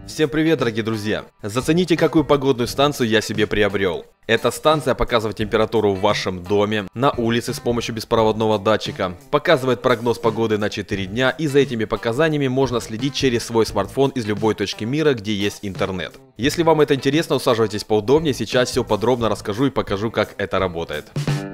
Всем привет, дорогие друзья! Зацените, какую погодную станцию я себе приобрел. Эта станция показывает температуру в вашем доме, на улице с помощью беспроводного датчика, показывает прогноз погоды на 4 дня, и за этими показаниями можно следить через свой смартфон из любой точки мира, где есть интернет. Если вам это интересно, усаживайтесь поудобнее, сейчас все подробно расскажу и покажу, как это работает.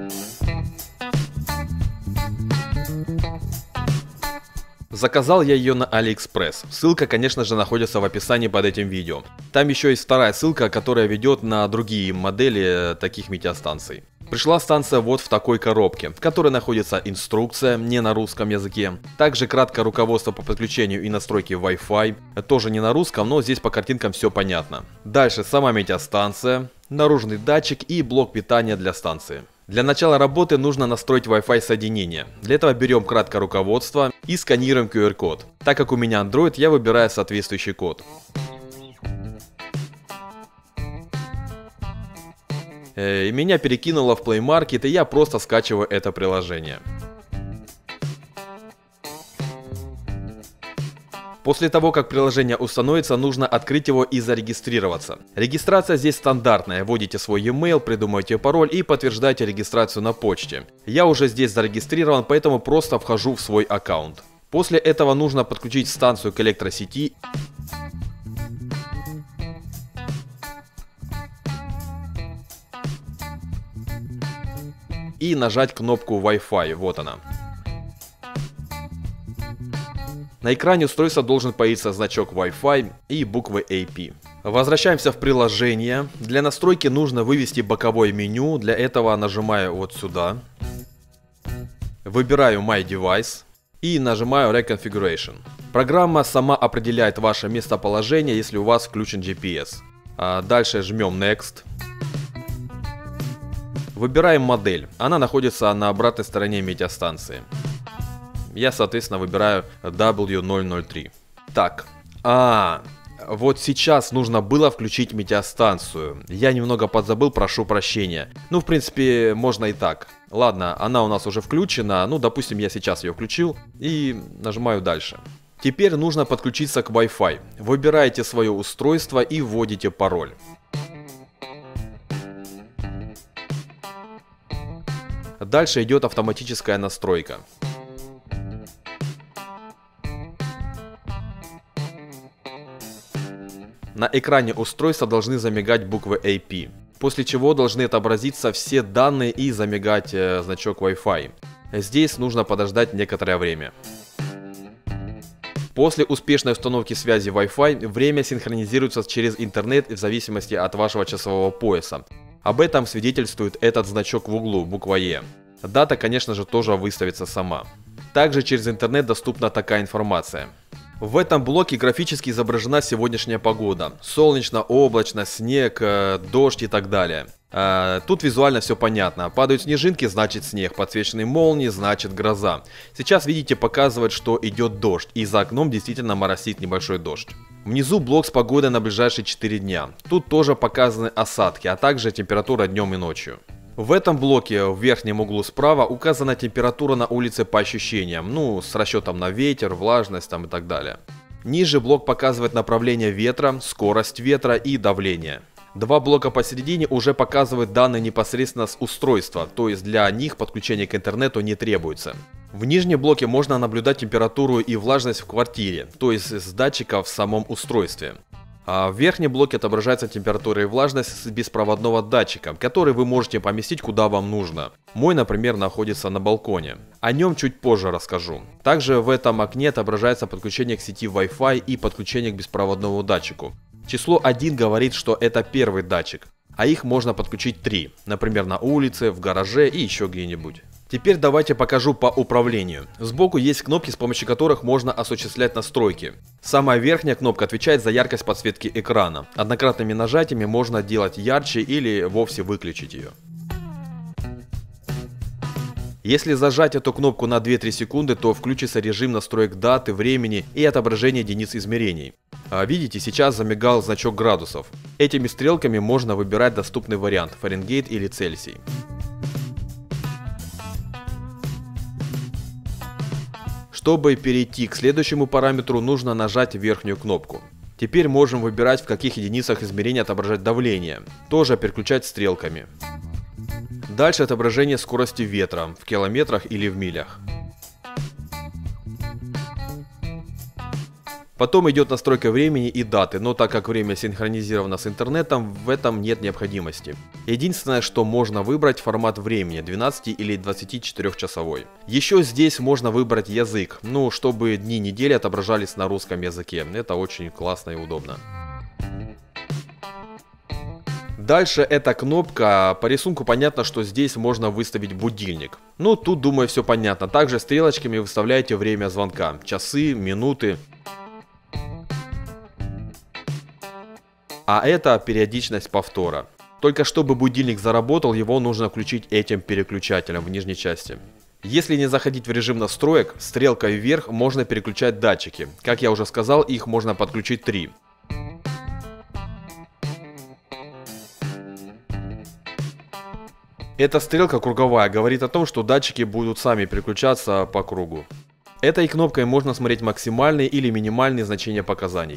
Заказал я ее на AliExpress. Ссылка, конечно же, находится в описании под этим видео. Там еще есть вторая ссылка, которая ведет на другие модели таких метеостанций. Пришла станция вот в такой коробке, в которой находится инструкция, не на русском языке. Также краткое руководство по подключению и настройке Wi-Fi. Тоже не на русском, но здесь по картинкам все понятно. Дальше сама метеостанция, наружный датчик и блок питания для станции. Для начала работы нужно настроить Wi-Fi соединение. Для этого берем краткое руководство и сканируем QR-код. Так как у меня Android, я выбираю соответствующий код. И меня перекинуло в Play Market, и я просто скачиваю это приложение. После того, как приложение установится, нужно открыть его и зарегистрироваться. Регистрация здесь стандартная. Вводите свой e-mail, придумываете пароль и подтверждаете регистрацию на почте. Я уже здесь зарегистрирован, поэтому просто вхожу в свой аккаунт. После этого нужно подключить станцию к электросети. И нажать кнопку Wi-Fi. Вот она. На экране устройства должен появиться значок Wi-Fi и буквы AP. Возвращаемся в приложение. Для настройки нужно вывести боковое меню. Для этого нажимаю вот сюда. Выбираю My Device и нажимаю Reconfiguration. Программа сама определяет ваше местоположение, если у вас включен GPS. Дальше жмем Next. Выбираем модель. Она находится на обратной стороне метеостанции. Я, соответственно, выбираю W003. Так, вот сейчас нужно было включить метеостанцию. Я немного подзабыл, прошу прощения. Ну, в принципе, можно и так. Ладно, она у нас уже включена. Ну, допустим, я сейчас ее включил и нажимаю дальше. Теперь нужно подключиться к Wi-Fi. Выбираете свое устройство и вводите пароль. Дальше идет автоматическая настройка. На экране устройства должны замигать буквы AP, после чего должны отобразиться все данные и замигать значок Wi-Fi. Здесь нужно подождать некоторое время. После успешной установки связи Wi-Fi время синхронизируется через интернет в зависимости от вашего часового пояса. Об этом свидетельствует этот значок в углу, буква E. Дата, конечно же, тоже выставится сама. Также через интернет доступна такая информация. В этом блоке графически изображена сегодняшняя погода. Солнечно, облачно, снег, дождь и так далее. Тут визуально все понятно. Падают снежинки, значит снег. Подсвеченные молнии, значит гроза. Сейчас, видите, показывает, что идет дождь. И за окном действительно моросит небольшой дождь. Внизу блок с погодой на ближайшие 4 дня. Тут тоже показаны осадки, а также температура днем и ночью. В этом блоке в верхнем углу справа указана температура на улице по ощущениям, ну, с расчетом на ветер, влажность там и так далее. Ниже блок показывает направление ветра, скорость ветра и давление. Два блока посередине уже показывают данные непосредственно с устройства, то есть для них подключение к интернету не требуется. В нижнем блоке можно наблюдать температуру и влажность в квартире, то есть с датчика в самом устройстве. А в верхнем блоке отображается температура и влажность с беспроводного датчика, который вы можете поместить куда вам нужно. Мой, например, находится на балконе. О нем чуть позже расскажу. Также в этом окне отображается подключение к сети Wi-Fi и подключение к беспроводному датчику. Число 1 говорит, что это первый датчик, а их можно подключить 3, например, на улице, в гараже и еще где-нибудь. Теперь давайте покажу по управлению. Сбоку есть кнопки, с помощью которых можно осуществлять настройки. Самая верхняя кнопка отвечает за яркость подсветки экрана. Однократными нажатиями можно делать ярче или вовсе выключить ее. Если зажать эту кнопку на 2-3 секунды, то включится режим настроек даты, времени и отображения единиц измерений. Видите, сейчас замигал значок градусов. Этими стрелками можно выбирать доступный вариант – Фаренгейт или Цельсий. Чтобы перейти к следующему параметру, нужно нажать верхнюю кнопку. Теперь можем выбирать, в каких единицах измерения отображать давление. Тоже переключать стрелками. Дальше отображение скорости ветра в километрах или в милях. Потом идет настройка времени и даты, но так как время синхронизировано с интернетом, в этом нет необходимости. Единственное, что можно выбрать, формат времени 12 или 24-часовой. Еще здесь можно выбрать язык, чтобы дни недели отображались на русском языке. Это очень классно и удобно. Дальше эта кнопка, по рисунку понятно, что здесь можно выставить будильник. Тут, думаю, все понятно. Также стрелочками выставляете время звонка, часы, минуты. А это периодичность повтора. Только чтобы будильник заработал, его нужно включить этим переключателем в нижней части. Если не заходить в режим настроек, стрелкой вверх можно переключать датчики. Как я уже сказал, их можно подключить 3. Эта стрелка круговая говорит о том, что датчики будут сами переключаться по кругу. Этой кнопкой можно смотреть максимальные или минимальные значения показаний.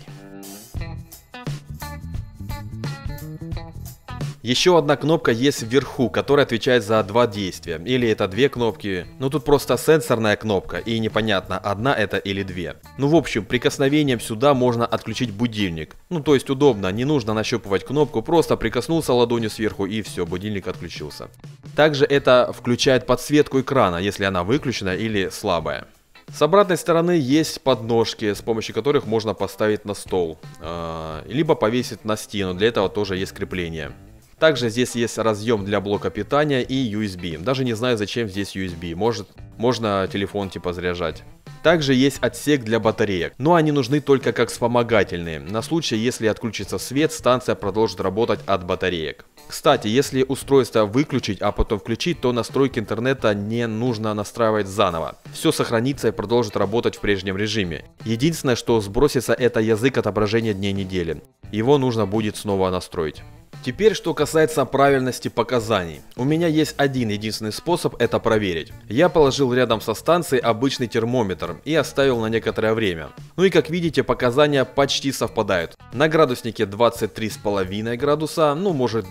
Еще одна кнопка есть вверху, которая отвечает за 2 действия. Или это 2 кнопки. Тут просто сенсорная кнопка и непонятно, одна это или 2. В общем, прикосновением сюда можно отключить будильник. То есть удобно, не нужно нащупывать кнопку, просто прикоснулся ладонью сверху и все, будильник отключился. Также это включает подсветку экрана, если она выключена или слабая. С обратной стороны есть подножки, с помощью которых можно поставить на стол, либо повесить на стену, для этого тоже есть крепление. Также здесь есть разъем для блока питания и USB. Даже не знаю, зачем здесь USB. Можно телефон заряжать. Также есть отсек для батареек, но они нужны только как вспомогательные. На случай, если отключится свет, станция продолжит работать от батареек. Кстати, если устройство выключить, а потом включить, то настройки интернета не нужно настраивать заново. Все сохранится и продолжит работать в прежнем режиме. Единственное, что сбросится, это язык отображения дней недели. Его нужно будет снова настроить. Теперь, что касается правильности показаний. У меня есть один единственный способ это проверить. Я положил рядом со станцией обычный термометр и оставил на некоторое время. И как видите, показания почти совпадают. На градуснике 23,5 градуса, может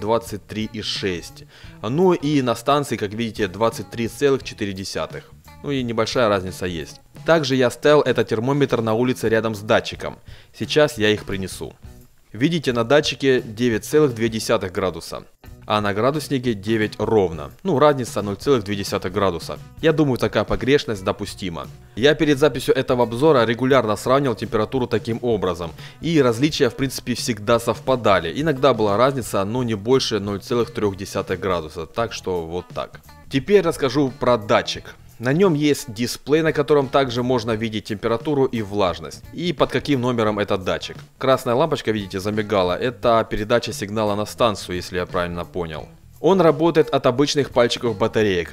23,6. И на станции, как видите, 23,4. И небольшая разница есть. Также я ставил этот термометр на улице рядом с датчиком. Сейчас я их принесу. Видите, на датчике 9,2 градуса, а на градуснике 9 ровно. Разница 0,2 градуса. Я думаю, такая погрешность допустима. Я перед записью этого обзора регулярно сравнивал температуру таким образом. И различия, в принципе, всегда совпадали. Иногда была разница, но не больше 0,3 градуса. Так что вот так. Теперь расскажу про датчик. На нем есть дисплей, на котором также можно видеть температуру и влажность. И под каким номером этот датчик. Красная лампочка, видите, замигала. Это передача сигнала на станцию, если я правильно понял. Он работает от обычных пальчиков батареек.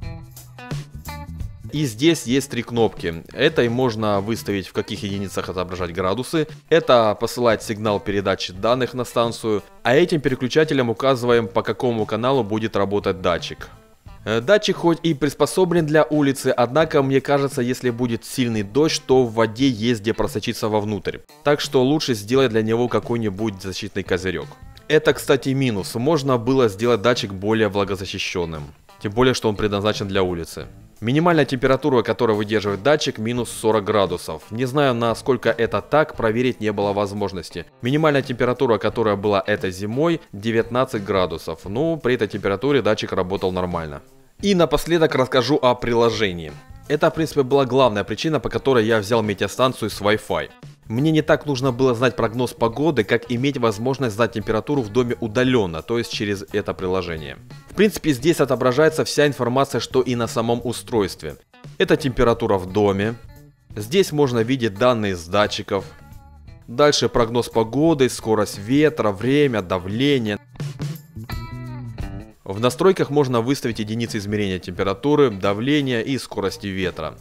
И здесь есть 3 кнопки. Этой можно выставить, в каких единицах отображать градусы. Это посылать сигнал передачи данных на станцию. А этим переключателем указываем, по какому каналу будет работать датчик. Датчик хоть и приспособлен для улицы, однако мне кажется, если будет сильный дождь, то в воде есть где просочиться вовнутрь. Так что лучше сделать для него какой-нибудь защитный козырек. Это, кстати, минус. Можно было сделать датчик более влагозащищенным. Тем более, что он предназначен для улицы. Минимальная температура, которую выдерживает датчик, минус 40 градусов. Не знаю, насколько это так, проверить не было возможности. Минимальная температура, которая была этой зимой, 19 градусов. При этой температуре датчик работал нормально. И напоследок расскажу о приложении. Это, в принципе, была главная причина, по которой я взял метеостанцию с Wi-Fi. Мне не так нужно было знать прогноз погоды, как иметь возможность знать температуру в доме удаленно, то есть через это приложение. В принципе, здесь отображается вся информация, что и на самом устройстве. Это температура в доме. Здесь можно видеть данные с датчиков. Дальше прогноз погоды, скорость ветра, время, давление. В настройках можно выставить единицы измерения температуры, давления и скорости ветра.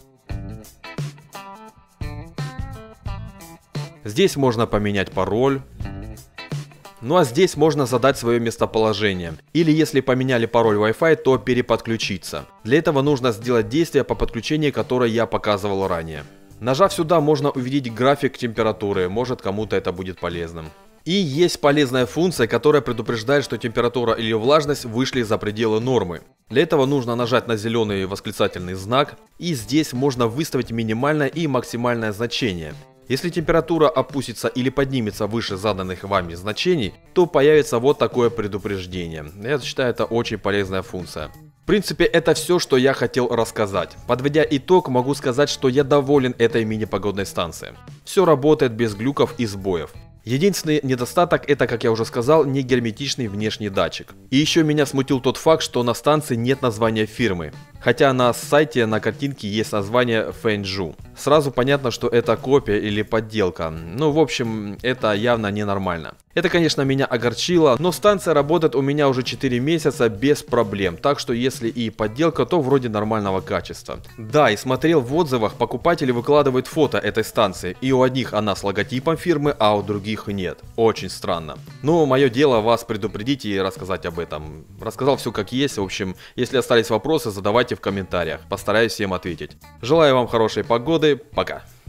Здесь можно поменять пароль. А здесь можно задать свое местоположение. Или если поменяли пароль Wi-Fi, то переподключиться. Для этого нужно сделать действие по подключению, которое я показывал ранее. Нажав сюда, можно увидеть график температуры, может кому-то это будет полезным. И есть полезная функция, которая предупреждает, что температура или влажность вышли за пределы нормы. Для этого нужно нажать на зеленый восклицательный знак, и здесь можно выставить минимальное и максимальное значение. Если температура опустится или поднимется выше заданных вами значений, то появится вот такое предупреждение. Я считаю, это очень полезная функция. В принципе, это все, что я хотел рассказать. Подводя итог, могу сказать, что я доволен этой мини-погодной станцией. Все работает без глюков и сбоев. Единственный недостаток — это, как я уже сказал, не герметичный внешний датчик. И еще меня смутил тот факт, что на станции нет названия фирмы. Хотя на сайте на картинке есть название Фэнчжу. Сразу понятно, что это копия или подделка. Ну, в общем, это явно ненормально. Это, конечно, меня огорчило, но станция работает у меня уже 4 месяца без проблем. Так что если и подделка, то вроде нормального качества. Да, и смотрел в отзывах, покупатели выкладывают фото этой станции. И у одних она с логотипом фирмы, а у других нет. Очень странно. Но мое дело вас предупредить и рассказать об этом. Рассказал все как есть. В общем, если остались вопросы, задавайте в комментариях. Постараюсь всем ответить. Желаю вам хорошей погоды. Пока.